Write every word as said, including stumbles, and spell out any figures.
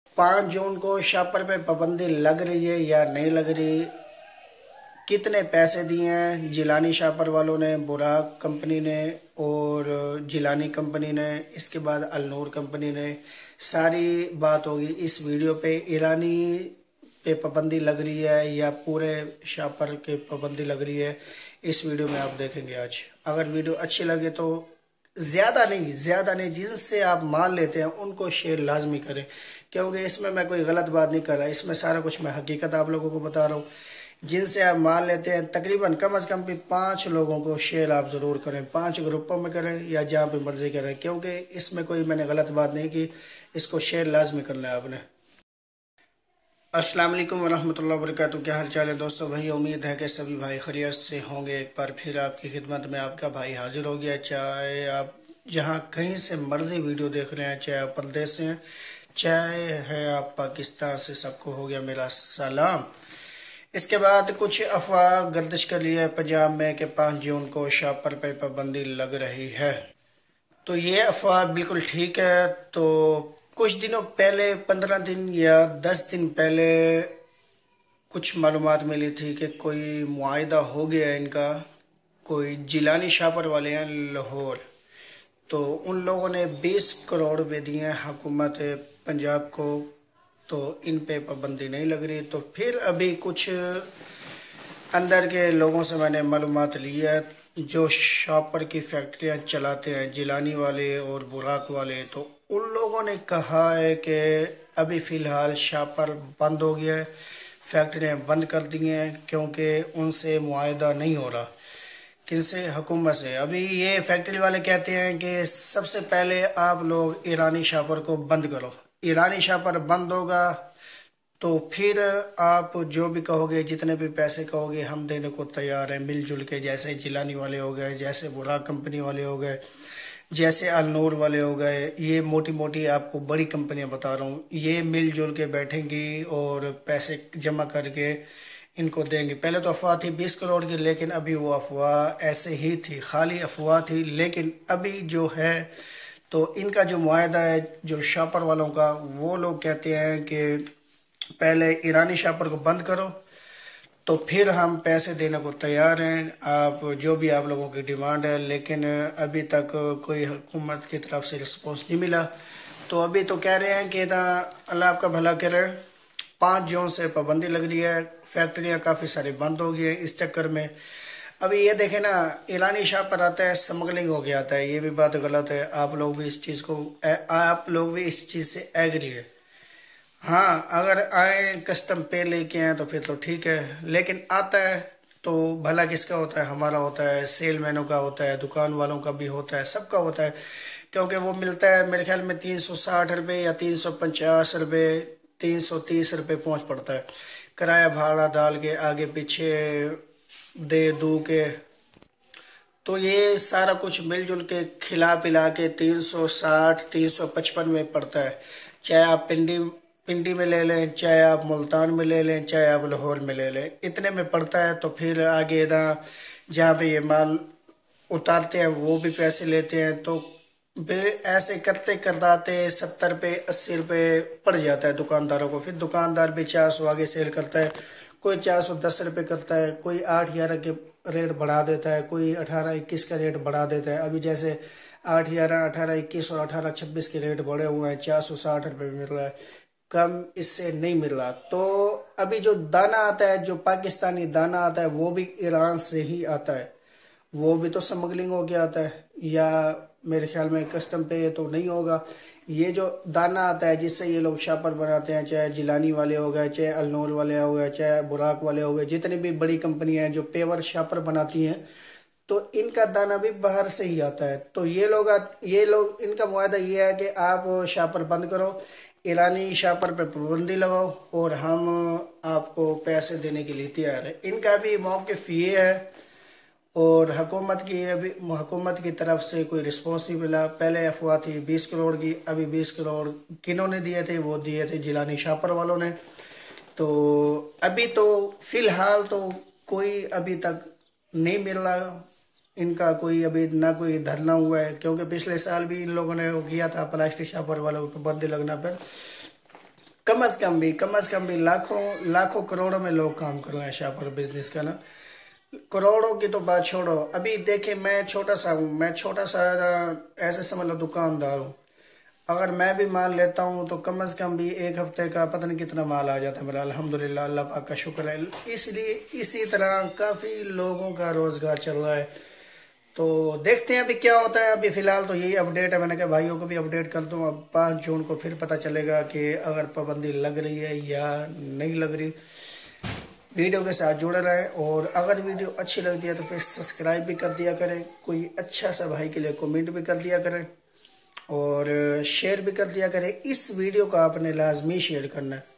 पाँच जून को शापर पे पाबंदी लग रही है या नहीं लग रही? कितने पैसे दिए हैं जिलानी शापर वालों ने, बुराक कंपनी ने और जिलानी कंपनी ने, इसके बाद अलनूर कंपनी ने? सारी बात होगी इस वीडियो पे। ईरानी पे पाबंदी लग रही है या पूरे शापर के पाबंदी लग रही है, इस वीडियो में आप देखेंगे आज। अगर वीडियो अच्छी लगे तो ज़्यादा नहीं ज़्यादा नहीं जिनसे आप मान लेते हैं उनको शेयर लाजमी करें, क्योंकि इसमें मैं कोई गलत बात नहीं कर रहा, इसमें सारा कुछ मैं हकीकत आप लोगों को बता रहा हूँ। जिनसे आप मान लेते हैं तकरीबन कम अज़ कम भी पाँच लोगों को शेयर आप ज़रूर करें, पांच ग्रुपों में करें या जहाँ पे मर्जी करें, क्योंकि इसमें कोई मैंने गलत बात नहीं की। इसको शेयर लाजमी करना है आपने। अस्सलाम वालेकुम वरहमतुल्लाहि वबरकातुहू। क्या हाल चाल है दोस्तों? भाई उम्मीद है कि सभी भाई खैरियत से होंगे। एक बार फिर आपकी खिदमत में आपका भाई हाजिर हो गया। चाहे आप जहाँ कहीं से मर्जी वीडियो देख रहे हैं, चाहे आप प्रदेश से हैं, चाहे है आप पाकिस्तान से, सबको हो गया मेरा सलाम। इसके बाद कुछ अफवाह गर्दिश कर ली है पंजाब में कि पाँच जून को शापर पे पाबंदी लग रही है। तो ये अफवाह बिल्कुल ठीक है। तो कुछ दिनों पहले, पंद्रह दिन या दस दिन पहले, कुछ मालूमात मिली थी कि कोई मुआहिदा हो गया है इनका। कोई जिलानी शापर वाले हैं लाहौर, तो उन लोगों ने बीस करोड़ रुपए दिए हैं हुकूमत पंजाब को, तो इन पे पाबंदी नहीं लग रही। तो फिर अभी कुछ अंदर के लोगों से मैंने मालूमात ली है जो शापर की फैक्ट्रियां चलाते हैं, जिलानी वाले और बुराक वाले, तो उन लोगों ने कहा है कि अभी फ़िलहाल शापर बंद हो गया है, फैक्ट्रियां बंद कर दी हैं, क्योंकि उनसे मुआहिदा नहीं हो रहा। किनसे? हुकूमत से। अभी ये फैक्ट्री वाले कहते हैं कि सबसे पहले आप लोग ईरानी शापर को बंद करो, ईरानी शापर बंद होगा तो फिर आप जो भी कहोगे, जितने भी पैसे कहोगे, हम देने को तैयार हैं मिलजुल के। जैसे जिलानी वाले हो गए, जैसे बुराक कंपनी वाले हो गए, जैसे अलनूर वाले हो गए, ये मोटी मोटी आपको बड़ी कंपनियां बता रहा हूँ, ये मिलजुल के बैठेंगी और पैसे जमा करके इनको देंगे। पहले तो अफवाह थी बीस करोड़ की, लेकिन अभी वो अफवाह ऐसे ही थी, खाली अफवाह थी। लेकिन अभी जो है तो इनका जो मुआहिदा है जो शापर वालों का, वो लोग कहते हैं कि पहले ईरानी शापर को बंद करो तो फिर हम पैसे देने को तैयार हैं, आप जो भी आप लोगों की डिमांड है। लेकिन अभी तक कोई हुकूमत की तरफ से रिस्पॉन्स नहीं मिला। तो अभी तो कह रहे हैं कि ना अल्लाह आपका भला करे, पाँच जून से पाबंदी लग रही है, फैक्ट्रियां काफ़ी सारी बंद हो गई हैं। इस चक्कर में अभी ये देखें ना, ईरानी शापर आता है, स्मगलिंग हो गया आता है, ये भी बात गलत है। आप लोग भी इस चीज़ को आप लोग भी इस चीज़ से एग्री है। हाँ, अगर आए कस्टम पे लेके आए तो फिर तो ठीक है, लेकिन आता है तो भला किसका होता है? हमारा होता है, सेलमैनों का होता है, दुकान वालों का भी होता है, सबका होता है। क्योंकि वो मिलता है मेरे ख्याल में तीन सौ साठ रुपये या तीन सौ पचास रुपये, तीन सौ तीस रुपये पहुँच पड़ता है, किराया भाड़ा डाल के आगे पीछे दे दू के। तो ये सारा कुछ मिलजुल के खिला पिला के तीन सौ साठ तीन सौ पचपन में पड़ता है। चाहे आप पिंडी पिंडी में ले लें, चाहे आप मुल्तान में ले लें, चाहे आप लाहौर में ले लें, इतने में पड़ता है। तो फिर आगे ना जहाँ पे ये माल उतारते हैं वो भी पैसे लेते हैं, तो फिर ऐसे करते करदाते सत्तर पे अस्सी रुपये पड़ जाता है दुकानदारों को। फिर दुकानदार भी चार सौ आगे सेल करता है, कोई चार सौ दस रुपये करता है, कोई आठ ग्यारह के रेट बढ़ा देता है, कोई अठारह इक्कीस का रेट बढ़ा देता है। अभी जैसे आठ ग्यारह अठारह इक्कीस और अठारह छब्बीस के रेट बढ़े हुए हैं, चार सौ साठ रुपये मिल रहा है, कम इससे नहीं मिल रहा। तो अभी जो दाना आता है, जो पाकिस्तानी दाना आता है, वो भी ईरान से ही आता है, वो भी तो स्मगलिंग हो गया आता है, या मेरे ख्याल में कस्टम पे तो नहीं होगा। ये जो दाना आता है जिससे ये लोग शापर बनाते हैं, चाहे जिलानी वाले हो गए, चाहे अलनूर वाले हो गए, चाहे बुराक वाले हो गए, जितनी भी बड़ी कंपनियां हैं जो पेवर शापर बनाती हैं, तो इनका दाना भी बाहर से ही आता है। तो ये लोग ये लोग इनका मुआहदा ये है कि आप शापर बंद करो, ईरानी शापर पे पाबंदी लगाओ और हम आपको पैसे देने के लिए तैयार है। इनका भी मौक़िफ़ ये है और हुकूमत की अभी हुकूमत की तरफ से कोई रिस्पॉन्स नहीं मिला। पहले अफवाह थी बीस करोड़ की, अभी बीस करोड़ किन्होंने दिए थे? वो दिए थे जिलानी शापर वालों ने। तो अभी तो फ़िलहाल तो कोई अभी तक नहीं मिल रहा इनका, कोई अभी ना कोई धरना हुआ है, क्योंकि पिछले साल भी इन लोगों ने वो किया था प्लास्टिक शापर वालों पर पाबंदी लगना पर, कम अज कम भी कम अज कम भी लाखों लाखों करोड़ों में लोग काम कर रहे हैं शाहपुर बिजनेस का ना। करोड़ों की तो बात छोड़ो, अभी देखे मैं छोटा सा हूँ, मैं छोटा सा ऐसे समझ लो दुकानदार हूँ। अगर मैं भी माल लेता हूँ तो कम अज कम भी एक हफ्ते का पता नहीं कितना माल आ जाता है मेरा, अल्हम्दुलिल्लाह, अल्लाह पाक का शुक्र है। इसलिए इसी तरह काफ़ी लोगों का रोज़गार चल रहा है। तो देखते हैं अभी क्या होता है। अभी फ़िलहाल तो यही अपडेट है, मैंने कहा भाइयों को भी अपडेट कर दूँ। अब पाँच जून को फिर पता चलेगा कि अगर पाबंदी लग रही है या नहीं लग रही। वीडियो के साथ जुड़े रहें, और अगर वीडियो अच्छी लगती है तो फिर सब्सक्राइब भी कर दिया करें, कोई अच्छा सा भाई के लिए कमेंट भी कर दिया करें, और शेयर भी कर दिया करें। इस वीडियो को आपने लाजमी शेयर करना है।